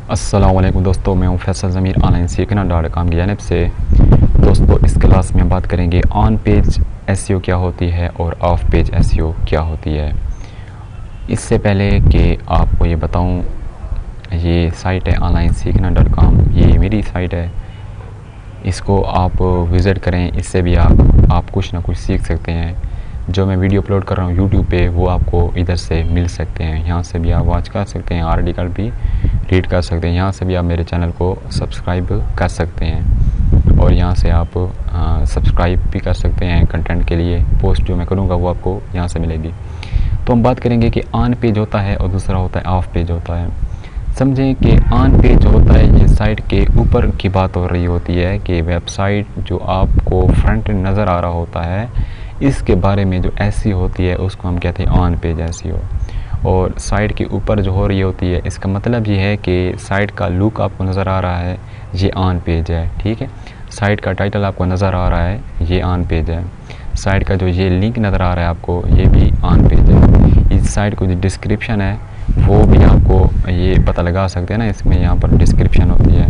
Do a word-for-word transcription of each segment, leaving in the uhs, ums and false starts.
अस्सलाम वालेकुम दोस्तों, मैं हूं Faisal Zameer online Seekhna dot com की जानिब से। दोस्तों, इस क्लास में बात करेंगे ऑन पेज एसईओ क्या होती है और ऑफ पेज एसईओ क्या होती है। इससे पहले कि आपको ये बताऊं, ये साइट है ऑनलाइन सीखना डॉट कॉम, ये मेरी साइट है। इसको आप विज़िट करें, इससे भी आप आप कुछ ना कुछ सीख सकते हैं। जो मैं वीडियो अपलोड कर रहा हूँ यूट्यूब पे, वो आपको इधर से मिल सकते हैं। यहाँ से भी आप वॉच कर सकते हैं, आर्टिकल भी रीड कर सकते हैं। यहाँ से भी आप मेरे चैनल को सब्सक्राइब कर सकते हैं और यहाँ से आप सब्सक्राइब भी कर सकते हैं। कंटेंट के लिए पोस्ट जो मैं करूँगा वो आपको यहाँ से मिलेगी। तो हम बात करेंगे कि ऑन पेज होता है और दूसरा होता है ऑफ पेज होता है। समझें कि ऑन पेज होता है, ये साइट के ऊपर की बात हो रही होती है कि वेबसाइट जो आपको फ्रंट नज़र आ रहा होता है, इसके बारे में जो एसईओ होती है उसको हम कहते हैं ऑन पेज एसईओ। और साइट के ऊपर जो हो रही होती है, इसका मतलब ये है कि साइट का लुक आपको नज़र आ रहा है, ये ऑन पेज है। ठीक है, साइट का टाइटल आपको नज़र आ रहा है, ये ऑन पेज है। साइट का जो ये लिंक नज़र आ रहा है आपको, ये भी ऑन पेज है। इस साइट को जो डिस्क्रिप्शन है वो भी आपको ये पता लगा सकते हैं ना, इसमें यहाँ पर डिस्क्रिप्शन होती है,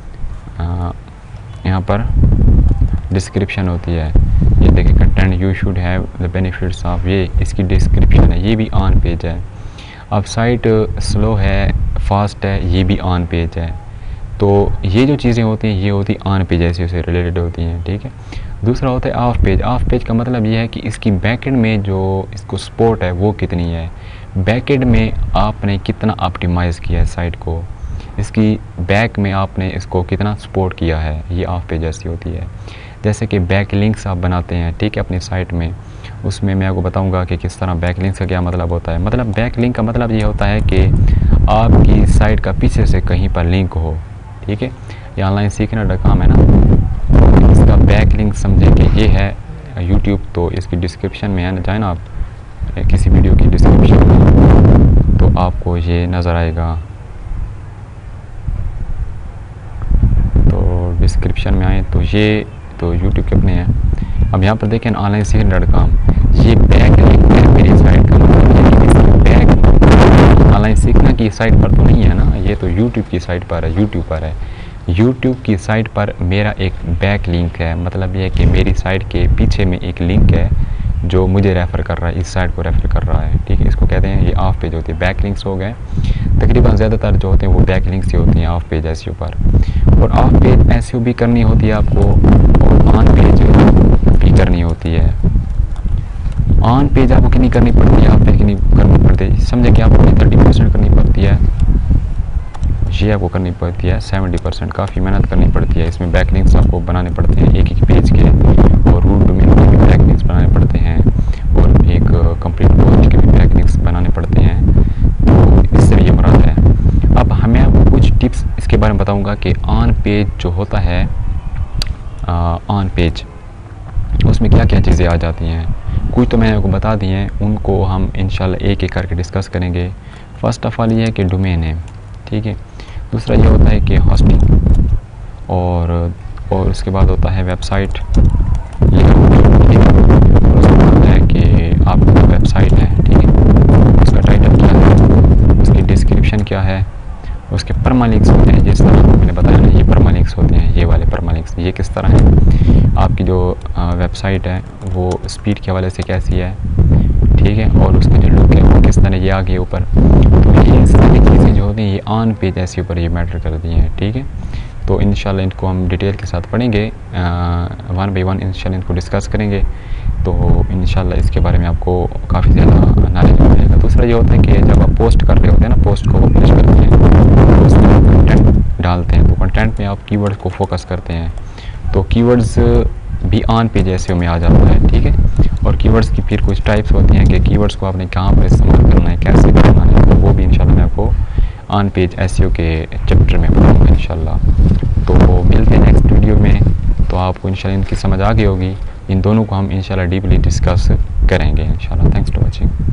यहाँ पर डिस्क्रिप्शन होती है। ये देखिए, content you should have the benefits of, ये इसकी डिस्क्रिप्शन है, ये भी ऑन पेज है। अब साइट स्लो है, फास्ट है, ये भी ऑन पेज है। तो ये जो चीज़ें होती हैं ये होती ऑन पेज एसईओ से रिलेटेड होती हैं। ठीक है, दूसरा होता है ऑफ पेज। ऑफ पेज का मतलब ये है कि इसकी बैकएंड में जो इसको सपोर्ट है वो कितनी है, बैकएंड में आपने कितना ऑप्टिमाइज़ किया है साइट को, इसकी बैक में आपने इसको कितना सपोर्ट किया है, ये ऑफ पेज एसईओ होती है। जैसे कि बैक लिंक्स आप बनाते हैं, ठीक है, अपनी साइट में, उसमें मैं आपको बताऊंगा कि किस तरह बैक लिंक्स का क्या मतलब होता है। मतलब बैक लिंक का मतलब ये होता है कि आपकी साइट का पीछे से कहीं पर लिंक हो। ठीक है, ये ऑनलाइन सीखना डॉट कॉम है ना, इसका बैक लिंक समझें कि ये है यूट्यूब, तो इसकी डिस्क्रिप्शन में है ना, जाए ना आप किसी वीडियो की डिस्क्रिप्शन में तो आपको ये नज़र आएगा। तो डिस्क्रिप्शन में आए तो ये तो यूट्यूब के अपने हैं। अब यहाँ पर देखें ऑनलाइन सीखना डॉट कॉम, ये बैक लिंक है मेरी साइट का, मतलब बैक ऑनलाइन सीखना की साइट पर तो नहीं है ना, ये तो यूट्यूब की साइट पर है, यूट्यूब पर है। यूट्यूब की साइट पर मेरा एक बैक लिंक है, मतलब ये है कि मेरी साइट के पीछे में एक लिंक है जो मुझे रेफ़र कर रहा है, इस साइट को रेफ़र कर रहा है। ठीक है, इसको कहते हैं, ये ऑफ पेज होती है। बैक लिंक्स हो गए, तकरीबन ज़्यादातर जो होते हैं वो बैक लिंक्स ही होती हैं ऑफ पेज एसईओ पर। और ऑफ पेज एसईओ भी करनी होती है आपको और ऑन पेज भी करनी होती है। ऑन पेज आपको कितनी करनी पड़ती है, ऑफ पेज कितनी करनी पड़ती है, समझे कि आपको थर्टी परसेंट करनी पड़ती है, ये आपको करनी पड़ती है सेवेंटी परसेंट, काफ़ी मेहनत करनी पड़ती है। इसमें बैक लिंक्स आपको बनाने पड़ते हैं एक एक पेज के, और रूट डोमेन के भी बैक लिंक्स बनाने पड़ते हैं, और एक कंप्लीट पोस्ट के भी बैक लिंक्स बनाने पड़ते हैं। तो इससे ये मुराद है। अब हमें आपको कुछ टिप्स इसके बारे में बताऊंगा कि ऑन पेज जो होता है, ऑन पेज उसमें क्या क्या चीज़ें आ जाती हैं। कुछ तो मैंने आपको बता दी हैं, उनको हम इंशाल्लाह एक एक करके डिस्कस करेंगे। फर्स्ट ऑफ ऑल ये है कि डोमेन है, ठीक है। दूसरा ये होता है कि होस्टिंग, और और उसके बाद होता है वेबसाइट, ये उसके बाद है कि आपकी जो वेबसाइट है, ठीक है, उसका टाइटल क्या है, उसकी डिस्क्रिप्शन क्या है, उसके परमालिंक्स होते हैं, जिस तरह मैंने बताया ना, ये परमालिंक्स होते हैं, ये वाले परमालिंक्स ये किस तरह है, आपकी जो वेबसाइट है वो स्पीड के हवाले से कैसी है, ठीक है, और उसका जो लुक है वो किस तरह, ये आ गया ऊपर। तो ये सारी चीज़ें जो होती हैं ये ऑन पेज एसईओ पर ये मैटर करती हैं। ठीक है, तो इंशाल्लाह इनको हम डिटेल के साथ पढ़ेंगे, वन बाई वन इंशाल्लाह इनको डिस्कस करेंगे। तो इंशाल्लाह इसके बारे में आपको काफ़ी ज़्यादा नॉलेज मिलेगा। दूसरा ये होता है कि जब आप पोस्ट कर रहे होते हैं ना, पोस्ट को पब्लिश करते हैं तो उसमें आप कंटेंट डालते हैं, तो कंटेंट में आप कीवर्ड्स को फोकस करते हैं, तो कीवर्ड्स भी ऑन पेज एसईओ में आ जाता है। ठीक है, और कीवर्ड्स की फिर कुछ टाइप्स होती हैं कि कीवर्ड्स को आपने कहाँ पर इस्तेमाल करना है, कैसे करना है, तो वो भी इंशाल्लाह मैं आपको ऑन पेज एसईओ के चैप्टर में बताऊँगा इंशाल्लाह। तो मिलते हैं नेक्स्ट वीडियो में, तो आपको इंशाल्लाह इनकी समझ आ गई होगी। इन दोनों को हम इंशाल्लाह डीपली डिस्कस करेंगे इंशाल्लाह। Thanks for watching.